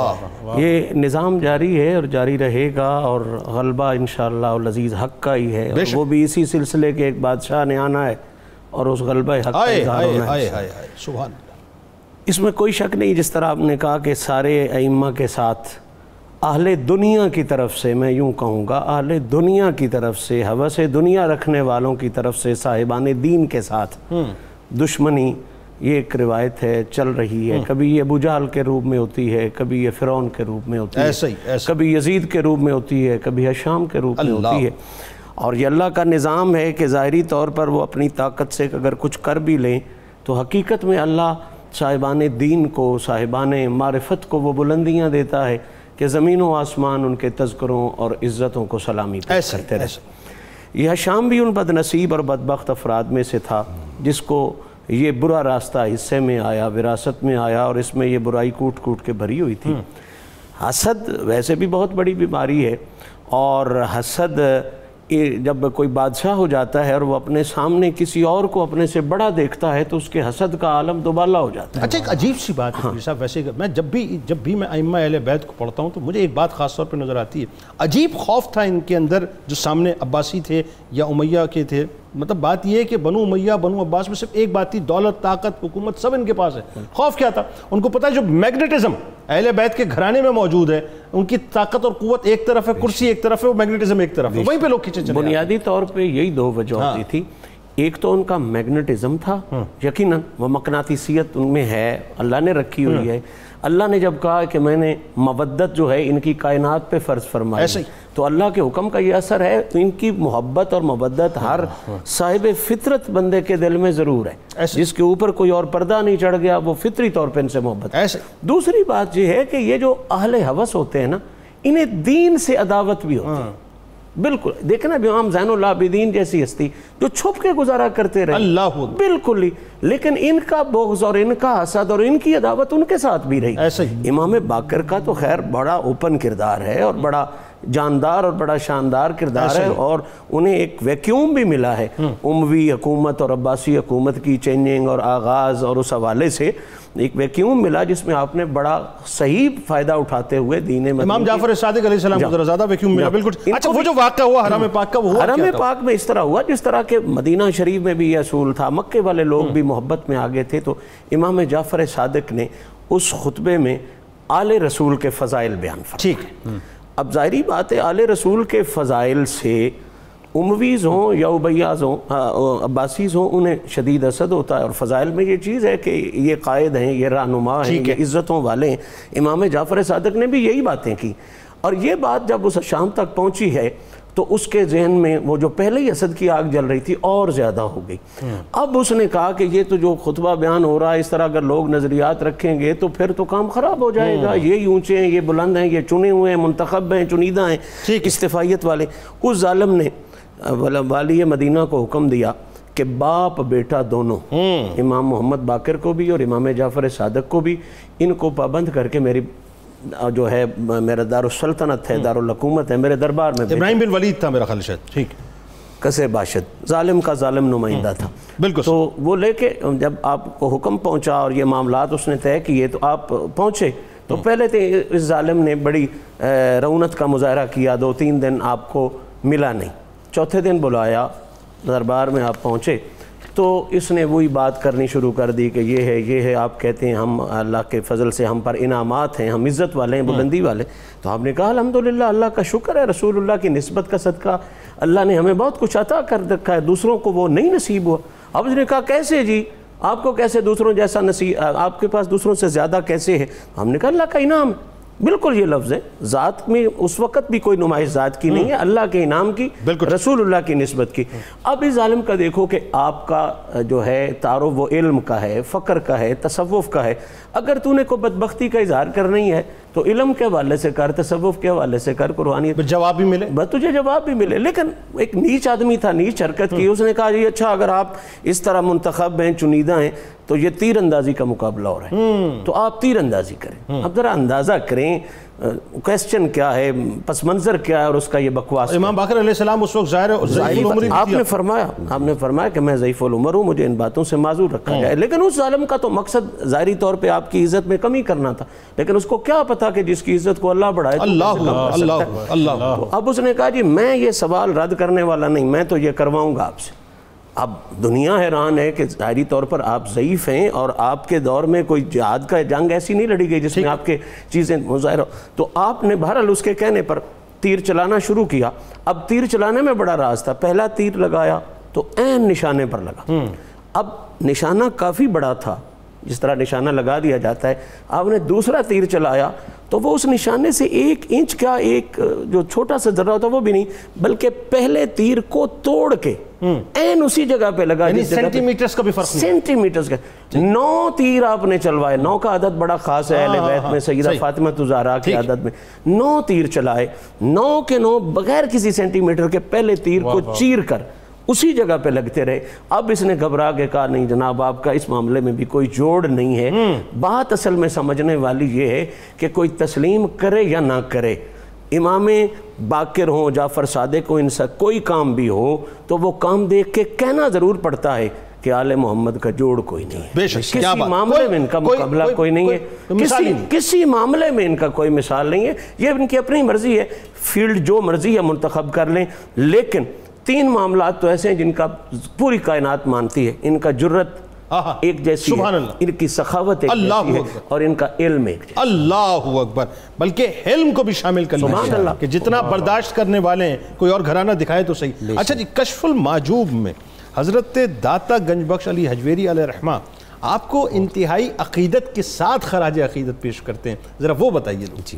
یہ نظام جاری ہے اور جاری رہے گا, اور غلبہ انشاءاللہ العزیز حق کا ہی ہے, اور وہ بھی اسی سلسلے کے ایک بادشاہ نے آنا ہے اور اس غلبہ حق کا اظہار ہونا ہے. سبحان. اس میں کوئی شک نہیں, جس طرح آپ نے کہا کہ سارے ائمہ کے ساتھ اہل دنیا کی طرف سے, میں یوں کہوں گا اہل دنیا کی طرف سے, ہوس دنیا رکھنے والوں کی طرف سے صاحبان دین کے ساتھ دشمنی, یہ ایک روایت ہے, چل رہی ہے. کبھی یہ ابو جہل کے روپ میں ہوتی ہے, کبھی یہ فرعون کے روپ میں ہوتی ہے, کبھی یزید کے روپ میں ہوتی ہے, کبھی ہشام کے روپ میں ہوتی ہے. اور یہ اللہ کا نظام ہے کہ ظاہری طور پر وہ اپنی طاقت سے اگر کچھ کر بھی لیں تو حقیقت میں اللہ صاحبان دین کو, صاحبان معرفت کو وہ بلندیاں دیتا ہے کہ زمین و آسمان ان کے تذکروں اور عزتوں کو سلامی پیش کرتے رہے. یہ ہشام بھی ان بد نصیب اور بدبخت افراد میں سے تھا جس کو یہ برا راستہ حصے میں آیا, وراثت میں آیا, اور اس میں یہ برائی کوٹ کوٹ کے بھری ہوئی تھی. حسد ویسے بھی بہت بڑی بیماری ہے, اور حسد جب کوئی بادشاہ ہو جاتا ہے اور وہ اپنے سامنے کسی اور کو اپنے سے بڑا دیکھتا ہے تو اس کے حسد کا عالم دوبالا ہو جاتا ہے. اچھا ایک عجیب سی بات ہے صاحب, ویسے میں جب بھی جب بھی میں ائمہ اہل بیت کو پڑھتا ہوں تو مجھے ایک بات خاص طور پہ نظر آتی ہے. عجیب خوف تھا ان کے اندر جو سامنے عباسی تھے یا امیہ کے تھے. مطلب بات یہ ہے کہ بنو امیہ بنو عباس میں صرف ایک بات تھی, دولت, طاقت, حکومت سب ان کے پاس ہے. خوف کیا تھا؟ ان کو پتہ ہے جو میگنیٹزم اہل بیت کے گھرانے میں موجود ہے, ان کی طاقت اور قوت ایک طرف ہے, کرسی ایک طرف ہے, وہ میگنیٹزم ایک طرف ہے, وہیں پہ لوگ کھینچے چلے. بنیادی طور پہ یہی دو وجہ ہوتی تھی. ایک تو ان کا میگنیٹزم تھا, یقیناً وہ مقناطیسیت ان میں ہے, اللہ نے رکھی ہوئی ہے. اللہ نے جب کہا کہ میں نے مودت جو ہے ان کی کائنات پہ فرض فرمائی, تو اللہ کے حکم کا یہ اثر ہے, تو ان کی محبت اور مودت ہر صاحب فطرت بندے کے دل میں ضرور ہے. جس کے اوپر کوئی اور پردہ نہیں چڑھ گیا وہ فطری طور پہ ان سے محبت ہے. دوسری بات یہ ہے کہ یہ جو اہل ہوس ہوتے ہیں نا, انہیں دین سے عداوت بھی ہوتی ہے. بالکل دیکھنا امام زین العابدین جیسی ہستی جو چھپ کے گزارا کرتے رہے, اللہ بالکل ہی, لیکن ان کا بغض اور ان کا حسد اور ان کی عداوت ان کے ساتھ بھی رہی. امام باقر کا تو خیر بڑا اوپن کردار ہے اور بڑا جاندار اور بڑا شاندار کردار ہے، اور انہیں ایک ویکیوم بھی ملا ہے اموی حکومت اور عباسی حکومت کی چینجنگ اور آغاز، اور اس حوالے سے ایک ویکیوم ملا جس میں آپ نے بڑا صحیح فائدہ اٹھاتے ہوئے دین مدنی امام جعفر صادق علیہ السلام کو ذرا زیادہ ویکیوم ملا. بالکل. اچھا وہ جو واقعہ ہوا حرم پاک کا، وہ ہوا حرم پاک میں اس طرح ہوا جس طرح کہ مدینہ شریف میں بھی یہ اصول تھا، مکے والے لوگ بھی محبت میں آگے تھے، تو امام جعفر صادق نے اس خطبے میں آل رسول کے فضائل بیان فرمائے. ٹھیک. اب ظاہری بات ہے آل رسول کے فضائل سے امویز ہوں یا ابیاز ہوں عباسیز ہوں انہیں شدید حسد ہوتا ہے، اور فضائل میں یہ چیز ہے کہ یہ قائد ہیں، یہ رہنما ہیں، یہ عزتوں والے ہیں. امام جعفر صادق نے بھی یہی باتیں کی، اور یہ بات جب اس شام تک پہنچی ہے تو اس کے ذہن میں وہ جو پہلے ہی حسد کی آگ جل رہی تھی اور زیادہ ہو گئی. اب اس نے کہا کہ یہ تو جو خطبہ بیان ہو رہا ہے اس طرح اگر لوگ نظریات رکھیں گے تو پھر تو کام خراب ہو جائے گا. یہ اونچے ہیں، یہ بلند ہیں، یہ چنے ہوئے ہیں، منتخب ہیں، چنیدہ ہیں، استفائیت والے. اس ظالم نے والی مدینہ کو حکم دیا کہ باپ بیٹا دونوں، امام محمد باقر کو بھی اور امام جعفر صادق کو بھی، ان کو پابند کر کے میری جو ہے میرا دار السلطنت ہے، دار الحکومت ہے، میرے دربار میں. ابراہیم بن ولید تھا میرا خیال شاید. ٹھیک. کسے باشد، ظالم کا ظالم نمائندہ تھا. بالکل. تو وہ لے کے جب آپ کو حکم پہنچا اور یہ معاملات اس نے طے کیے تو آپ پہنچے، تو پہلے تو اس ظالم نے بڑی رونت کا مظاہرہ کیا، دو تین دن آپ کو ملا نہیں. چوتھے دن بلایا، دربار میں آپ پہنچے تو اس نے وہی بات کرنی شروع کر دی کہ یہ ہے یہ ہے آپ کہتے ہیں ہم اللہ کے فضل سے ہم پر انعامات ہیں، ہم عزت والے ہیں، بلندی والے. تو آپ نے کہا الحمدللہ اللہ کا شکر ہے، رسول اللہ کی نسبت کا صدقہ اللہ نے ہمیں بہت کچھ عطا کر رکھا ہے، دوسروں کو وہ نہیں نصیب ہوا. اب اس نے کہا کیسے جی، آپ کو کیسے دوسروں جیسا نصیب، آپ کے پاس دوسروں سے زیادہ کیسے ہے؟ ہم نے کہا اللہ کا انعام ہے. بالکل یہ لفظ ہے، ذات میں اس وقت بھی کوئی نمائش ذات کی نہیں ہے، اللہ کے انعام کی، رسول اللہ کی نسبت کی. اب اس ظالم کا دیکھو کہ آپ کا جو ہے تعارف وہ علم کا ہے، فقر کا ہے، تصوف کا ہے. اگر تو نے کوئی بدبختی کا اظہار کرنا ہی ہے تو علم کے حوالے سے کر، تصوف کے حوالے سے کر، قرآنیت جواب بھی ملے، بس تجھے جواب بھی ملے. لیکن ایک نیچ آدمی تھا، نیچ حرکت کی. اس نے کہا جی اچھا اگر آپ اس طرح منتخب ہیں، چنیدہ ہیں، تو یہ تیر اندازی کا مقابلہ ہو رہا ہے، تو آپ تیر اندازی کریں. اب ذرا اندازہ کریں کویسچن کیا ہے، پس منظر کیا ہے، اور اس کا یہ بکواس. امام باقر علیہ السلام اس وقت ظاہر ہے آپ نے فرمایا آپ نے فرمایا کہ میں ضعیف العمر ہوں، مجھے ان باتوں سے معذور رکھا جائے. لیکن اس ظالم کا تو مقصد ظاہری طور پہ آپ کی عزت میں کمی کرنا تھا، لیکن اس کو کیا پتا کہ جس کی عزت کو اللہ بڑھائے اللہ اللہ اللہ. اب اس نے کہا جی میں یہ سوال رد کرنے والا نہیں، میں تو یہ کرواؤں گا آپ سے. اب دنیا حیران ہے کہ ظاہری طور پر آپ ضعیف ہیں، اور آپ کے دور میں کوئی جہاد کا جنگ ایسی نہیں لڑی گئی جس میں آپ کے چیزیں مظاہر ہو. تو آپ نے بہرحال اس کے کہنے پر تیر چلانا شروع کیا. اب تیر چلانے میں بڑا راز تھا. پہلا تیر لگایا تو عین نشانے پر لگا. اب نشانہ کافی بڑا تھا، جس طرح نشانہ لگا دیا جاتا ہے. آپ نے دوسرا تیر چلایا تو وہ اس نشانے سے ایک انچ کا ایک جو چھوٹا سا ذرہ ہوتا وہ بھی نہیں، بلکہ پہلے تیر کو توڑ کے این اسی جگہ پہ لگا. سینٹی میٹرز کا بھی فرق نہیں، سینٹی میٹرز کا. نو تیر آپ نے چلوائے. نو کا عدد بڑا خاص ہے اہل بیت میں، سیدہ فاطمہ الزہرا کے عدد میں نو تیر چلائے. نو کے نو بغیر کسی سینٹی میٹر کے پہلے تیر کو چیر کر اسی جگہ پہ لگتے رہے. اب اس نے گھبرا کے کہا نہیں جناب آپ کا اس معاملے میں بھی کوئی جوڑ نہیں ہے. بات اصل میں سمجھنے والی یہ ہے کہ کوئی تسلیم کرے یا نہ کرے، امام باقر ہوں، جعفر صادق ہوں، ان سے کوئی کام بھی ہو تو وہ کام دیکھ کے کہنا ضرور پڑتا ہے کہ آل محمد کا جوڑ کوئی نہیں ہے. کسی معاملے میں ان کا مقابلہ کوئی نہیں ہے، کسی کسی معاملے میں ان کا کوئی مثال نہیں ہے. یہ ان کی اپنی مرضی ہے، فیلڈ جو مرضی ہے منتخب کر لیں. لیکن تین معاملات تو ایسے ہیں جن کا پوری کائنات مانتی ہے. ان کا جرت ایک جیسی ہے، ان کی سخاوت ایک جیسی ہے، اور ان کا علم ایک جیسی. اللہ اکبر. بلکہ علم کو بھی شامل کر لیں کہ جتنا برداشت کرنے والے ہیں، کوئی اور گھرانہ دکھائے تو صحیح. اچھا جی، کشف المحجوب میں حضرت داتا گنج بخش علی حجویری علیہ رحمہ آپ کو انتہائی عقیدت کے ساتھ خراج عقیدت پیش کرتے ہیں، ذرا وہ بتائیے. جی،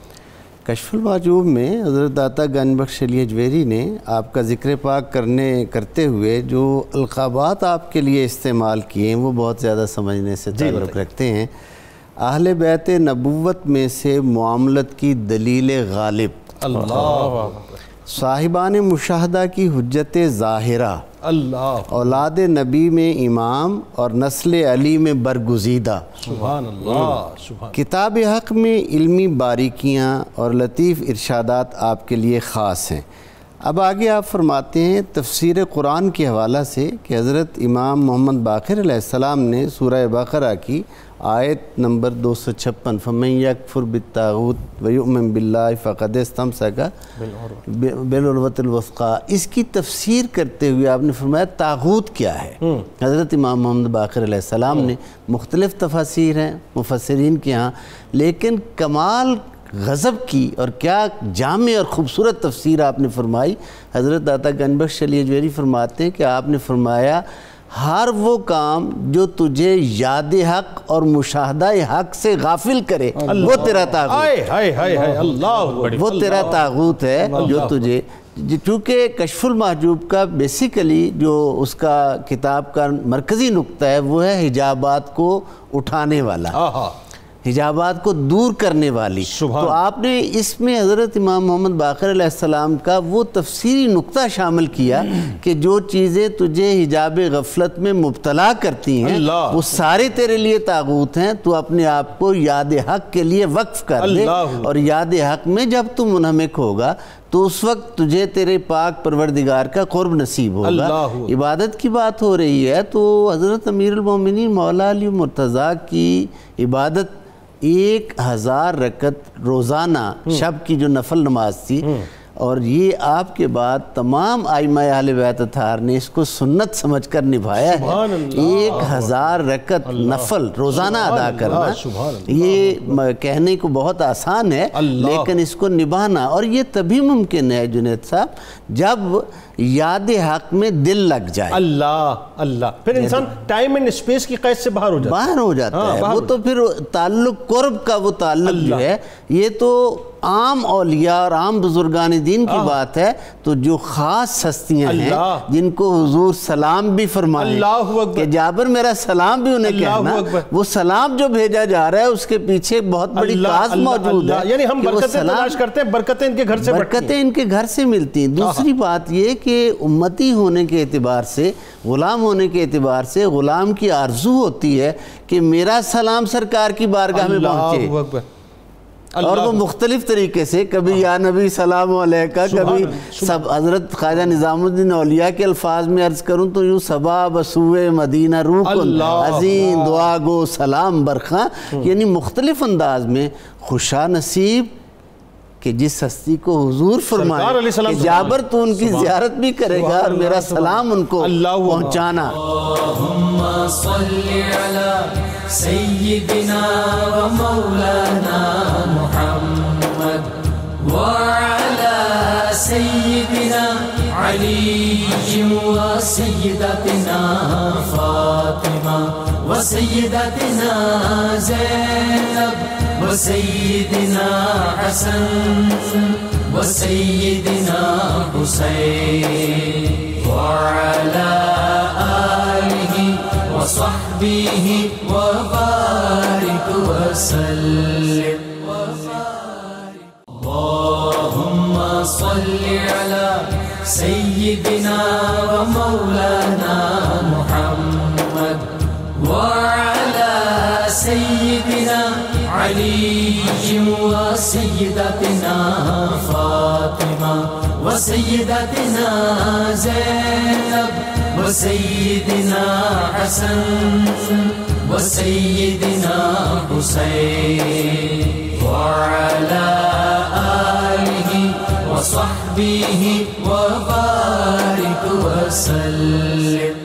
کشف المحجوب میں حضرت داتا گنج بخش علی حجویری نے آپ کا ذکر پاک کرنے کرتے ہوئے جو القابات آپ کے لیے استعمال کیے ہیں وہ بہت زیادہ سمجھنے سے تعلق رکھتے ہیں. اہل بیت نبوت میں سے معاملت کی دلیل غالب اللہ صاحبان مشاہدہ کی حجت ظاہرہ، اللہ اولاد نبی میں امام اور نسل علی میں برگزیدہ، سبحان اللہ سبحان کتاب حق میں علمی باریکیاں اور لطیف ارشادات آپ کے لیے خاص ہیں۔ اب آگے آپ فرماتے ہیں تفسیر قرآن کے حوالہ سے کہ حضرت امام محمد باقر علیہ السلام نے سورہ بقرہ کی آیت نمبر دو سو چھپن فَمَن يَكْفُرْ بِالطَّاغُوتِ وَيُؤْمِن بِاللَّهِ فَقَدِ اسْتَمْسَكَ بِالْعُرْوَةِ الْوُثْقَىٰ، اس کی تفسیر کرتے ہوئے آپ نے فرمایا طاغوت کیا ہے۔ حضرت امام محمد باقر علیہ السلام نے مختلف تفاسیر ہیں مفسرین کے ہاں، لیکن کمال غضب کی اور کیا جامع اور خوبصورت تفسیر آپ نے فرمائی۔ حضرت داتا گنج بخش علی اجمیری فرماتے ہیں کہ آپ نے فرمایا ہر وہ کام جو تجھے یاد حق اور مشاہدہ حق سے غافل کرے وہ تیرا طاغوت وہ تیرا طاغوت ہے جو تجھے، چونکہ کشف المحجوب کا بیسیکلی جو اس کا کتاب کا مرکزی نقطہ ہے وہ ہے حجابات کو اٹھانے والا، حجابات کو دور کرنے والی۔ تو آپ نے اس میں حضرت امام محمد باقر علیہ السلام کا وہ تفسیری نقطہ شامل کیا کہ جو چیزیں تجھے حجاب غفلت میں مبتلا کرتی ہیں وہ سارے تیرے لیے طاغوت ہیں، تو اپنے آپ کو یاد حق کے لیے وقف کر دے، اور یاد حق میں جب تو منہمک ہوگا تو اس وقت تجھے تیرے پاک پروردگار کا قرب نصیب ہوگا۔ عبادت کی بات ہو رہی ہے تو حضرت امیر المومنین مولا علی مرتضیٰ کی عبادت ایک ہزار رکعت روزانہ شب کی جو نفل نماز تھی، اور یہ آپ کے بعد تمام ائمہ اہل بیت اطہار نے اس کو سنت سمجھ کر نبھایا ہے۔ ایک ہزار رکعت نفل روزانہ ادا کرنا یہ کہنے کو بہت آسان ہے، لیکن اس کو نبھانا، اور یہ تبھی ممکن ہے جنید صاحب جب یاد حق میں دل لگ جائے۔ اللہ اللہ پھر انسان ٹائم اینڈ اسپیس کی قید سے باہر ہو جاتا ہے باہر ہو جاتا ہے وہ تو پھر تعلق قرب کا وہ تعلق جو ہے، یہ تو عام اولیاء اور عام بزرگان دین کی بات ہے، تو جو خاص ہستیاں ہیں جن کو حضور سلام بھی فرمائے کہ جابر میرا سلام بھی انہیں کہنا، وہ سلام جو بھیجا جا رہا ہے اس کے پیچھے بہت بڑی کاز موجود ہے، یعنی ہم برکتیں تلاش کرتے ہیں، برکتیں ان کے گھر سے برکتیں ان کے گھر سے ملتی ہیں۔ دوسری بات یہ کہ امتی ہونے کے اعتبار سے، غلام ہونے کے اعتبار سے غلام کی آرزو ہوتی ہے کہ میرا سلام سرکار کی بارگاہ میں پہنچے، اور وہ مختلف طریقے سے، کبھی یا نبی سلام علیکہ، کبھی سب حضرت خواجہ نظام الدین اولیاء کے الفاظ میں عرض کروں تو یوں صبا بسوئے مدینہ روکن عظیم دعا گو سلام برخاں، یعنی مختلف انداز میں خوشا نصیب کہ جس ہستی کو حضور فرمائے کہ جابر تو ان کی زیارت بھی کرے گا اور میرا سلام ان کو پہنچانا۔ اللہم صلی علی سیدنا و مولانا محمد وعلی سیدنا علی و سیدتنا فاطمہ و سیدتنا زینب و سیدنا حسن و سیدنا حسین وعلی آلہ وصحبہ وبارک وسلم۔ اللہم صلی علی سیدنا و مولانا محمد وعلی سیدنا علی و سیدتنا فاطمہ و سیدتنا زینب و سیدنا حسن و سیدنا حسین وعلی آلہ وصحبہ وبارک وسلم۔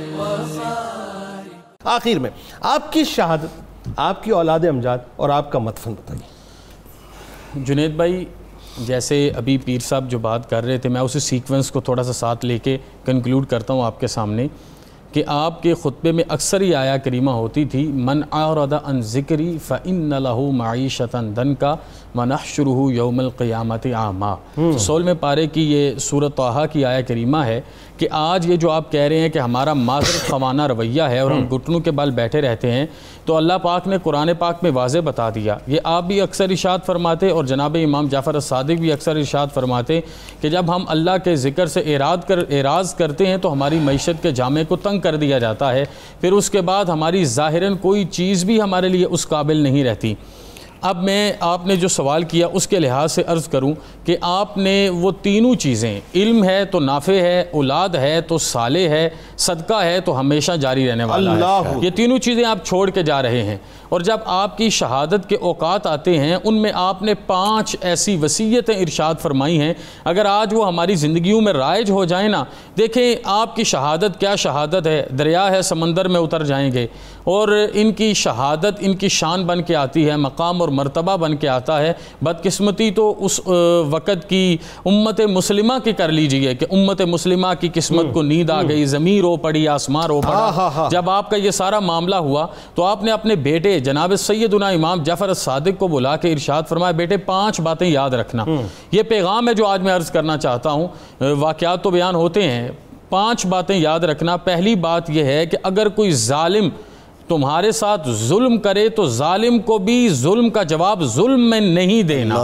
آخر میں آپ کی شہادت، آپ کی اولاد امجاد اور آپ کا مدفن بتائیے۔ جنید بھائی، جیسے ابھی پیر صاحب جو بات کر رہے تھے، میں اسی سیکوینس کو تھوڑا سا ساتھ لے کے کنکلوڈ کرتا ہوں آپ کے سامنے کہ آپ کے خطبے میں اکثر ہی آیا کریمہ ہوتی تھی من اعرض عن ذکری فإن له معیشة ضنکا ونحشرہ یوم القیامت اعمی۔ سول میں پارے کی یہ سورۃ طٰہٰ کی آیا کریمہ ہے کہ آج یہ جو آپ کہہ رہے ہیں کہ ہمارا معذرت خوانہ رویہ ہے اور ہم گھٹنوں کے بال بیٹھے رہتے ہیں، تو اللہ پاک نے قرآن پاک میں واضح بتا دیا. یہ آپ بھی اکثر ارشاد فرماتے اور جناب امام جعفر الصادق بھی اکثر ارشاد فرماتے کہ جب ہم اللہ کے ذکر سے اعراض کر اعراض کرتے ہیں تو ہماری معیشت کے جامے کو تنگ کر دیا جاتا ہے، پھر اس کے بعد ہماری ظاہراً کوئی چیز بھی ہمارے لیے اس قابل نہیں رہتی. اب میں آپ نے جو سوال کیا اس کے لحاظ سے عرض کروں کہ آپ نے وہ تینوں چیزیں، علم ہے تو نافع ہے، اولاد ہے تو صالح ہے، صدقہ ہے تو ہمیشہ جاری رہنے والا ہے، یہ تینوں چیزیں آپ چھوڑ کے جا رہے ہیں. اور جب آپ کی شہادت کے اوقات آتے ہیں ان میں آپ نے پانچ ایسی وصیتیں ارشاد فرمائی ہیں، اگر آج وہ ہماری زندگیوں میں رائج ہو جائیں نا، دیکھیں آپ کی شہادت کیا شہادت ہے، دریا ہے سمندر میں اتر جائیں گے، اور ان کی شہادت ان کی شان بن کے آتی ہے، مقام اور مرتبہ بن کے آتا ہے. بدقسمتی تو اس وقت کی امت مسلمہ کی کر لیجئے کہ امت مسلمہ کی قسمت کو نیند آ گئی، زمین رو پڑی، آسمان رو پڑا. جب آپ کا یہ سارا معاملہ ہوا تو آپ نے اپنے بیٹے جناب سیدنا امام جعفر الصادق کو بلا کے ارشاد فرمایا، بیٹے پانچ باتیں یاد رکھنا. یہ پیغام ہے جو آج میں عرض کرنا چاہتا ہوں. واقعات تو بیان ہوتے ہیں، پانچ باتیں یاد رکھنا. پہلی بات یہ ہے کہ اگر کوئی ظالم تمہارے ساتھ ظلم کرے تو ظالم کو بھی ظلم کا جواب ظلم میں نہیں دینا.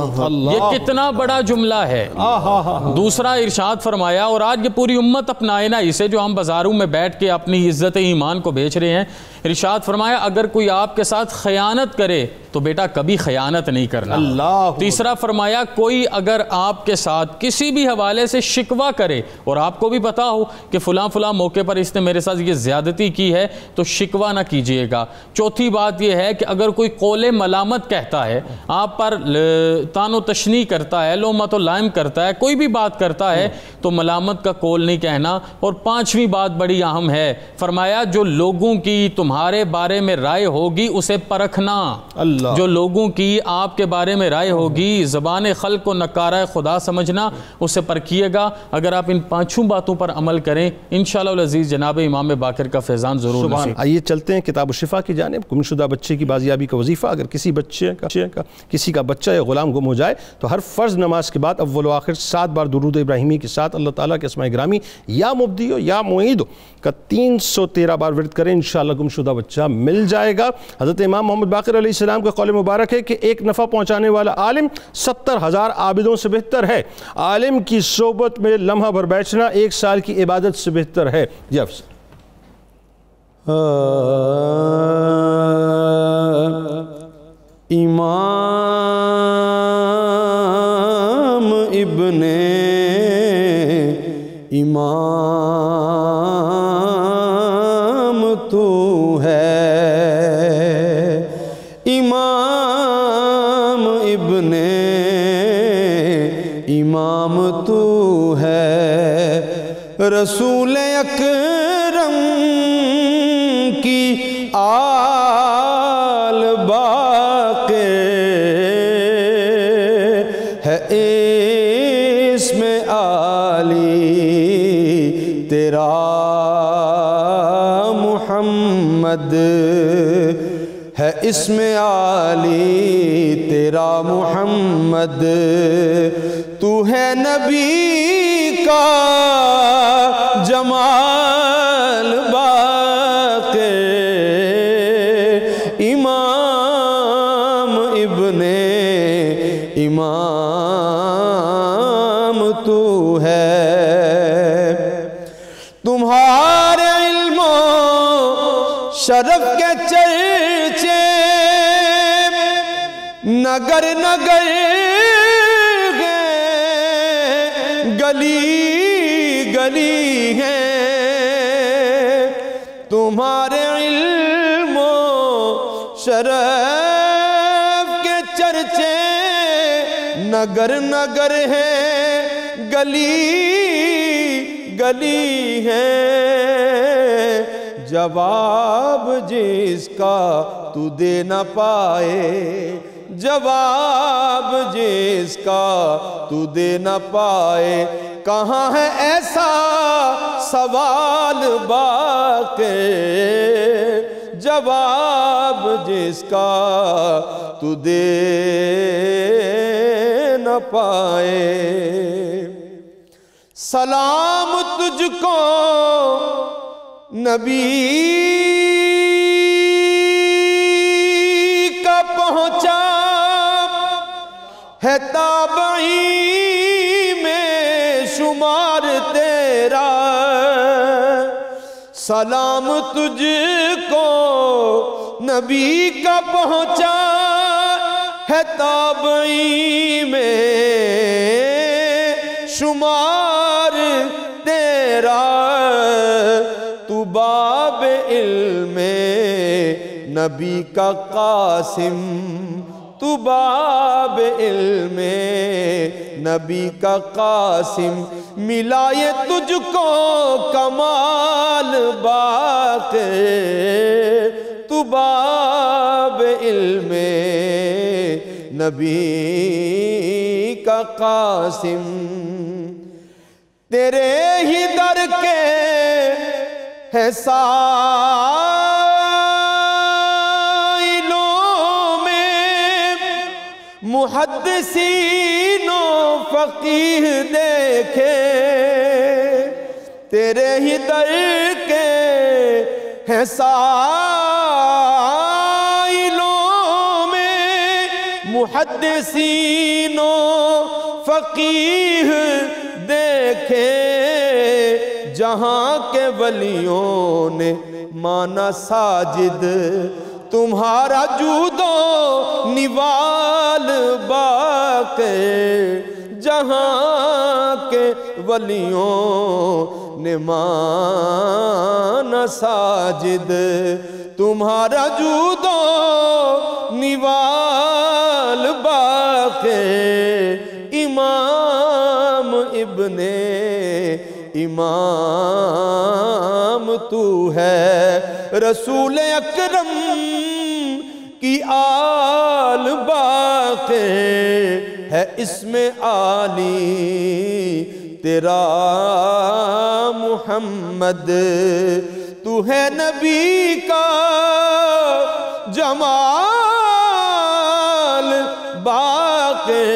یہ کتنا بڑا جملہ ہے. دوسرا ارشاد فرمایا، اور آج یہ پوری امت اپنائے نا اسے، جو ہم بازاروں میں بیٹھ کے اپنی عزت ایمان کو بیچ رہے ہیں. ارشاد فرمایا اگر کوئی آپ کے ساتھ خیانت کرے تو بیٹا کبھی خیانت نہیں کرنا. تیسرا فرمایا کوئی اگر آپ کے ساتھ کسی بھی حوالے سے شکوہ کرے اور آپ کو بھی پتا ہو کہ فلاں فلاں موقع پر اس نے میرے ساتھ یہ زیادتی کی ہے تو شکوہ نہ کیجئے گا. چوتھی بات یہ ہے کہ اگر کوئی قول ملامت کہتا ہے، آپ پر تان و تشنیع کرتا ہے، لومت و لائم کرتا ہے، کوئی بھی بات کرتا ہے تو ملامت کا قول نہیں کہنا. اور پانچویں بات بڑی اہم ہے، فرمایا جو لوگوں کی تمہارے بارے میں رائے ہوگی اسے پرکھنا. جو لوگوں کی آپ کے بارے میں رائے ہوگی، زبان خلق کو نکارہ خدا سمجھنا، اسے پرکھیے گا. اگر آپ ان پانچوں باتوں پر عمل کریں انشاءاللہ العزیز جناب امام باقر کا فیضان ضرور نصیب. آئیے چلتے ہیں کتاب الشفا کی جانب. گم شدہ بچے کی بازیابی کا وظیفہ. اگر کسی بچے کا کسی کا بچہ یا غلام گم ہو جائے تو ہر فرض نماز کے بعد اول و آخر سات بار درود ابراہیمی کے ساتھ اللہ تعالیٰ کے اسماء گرامی یا مبدی ہو یا معید ہو کا تین سو تیرہ بار ورد کریں، انشاءاللہ گم شدہ بچہ مل جائے گا. حضرت امام محمد باقر علیہ السلام کا قول مبارک ہے کہ ایک نفع پہنچانے والا عالم ستر ہزار عابدوں سے بہتر ہے. عالم کی صحبت میں لمحہ بھر بیٹھنا ایک سال کی عبادت سے بہتر ہے. جی افضل. امام ابن امام تو ہے، امام ابن امام تو ہے، رسول اکرم کی آل باقی ہے، اس میں عالی تیرا محمد ہے، اس میں عالی تیرا محمد. تو ہے نبی کا جمال باقی، امام ابن امام تو ہے. تمہارے علم و شرف کے چرچے نگر نگر گلی گلی ہیں. تمہارے علم و شرف کے چرچے نگر نگر ہیں، گلی گلی ہیں. جواب جس کا تو دے نہ پائے، جواب جس کا تو دے نہ پائے، کہاں ہے ایسا سوال باقی، جواب جس کا تو دے نہ پائے. سلام تجھ کو نبی ہے تابعی میں شمار تیرا، سلام تجھ کو نبی کا پہنچا ہے تابعی میں شمار تیرا، تو باب علم نبی کا قاسم، تو باب علم نبی کا قاسم، ملا یہ تجھ کو کمال باقی، تو باب علم نبی کا قاسم، تیرے ہی در کے ہے سائلوں میں محدثین و فقیہ دیکھے، تیرے ہی در کے ہے سائلوں میں محدثین و فقیہ دیکھے، جہاں کے ولیوں نے مانا ساجد تمہارا جود و نوال باقی، جہاں کے ولیوں نے مانا ساجد تمہارا جود و نوال باقی، امام ابن امام تو ہے، رسول اکرم کی آل باقی ہے، اسم عالی تیرا محمد، تو ہے نبی کا جمال باقی۔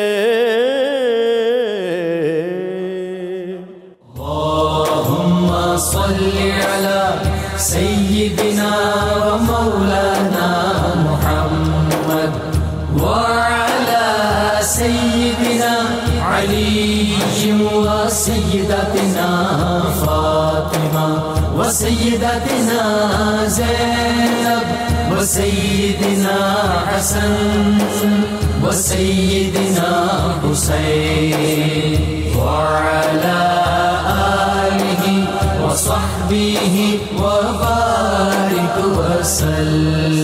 صل على سيدنا ومولانا محمد وعلى سيدنا علي وسيدتنا فاطمة وسيدتنا زينب وسيدنا حسن وسيدنا حسين وعلى وصحبه وبارك وسلم۔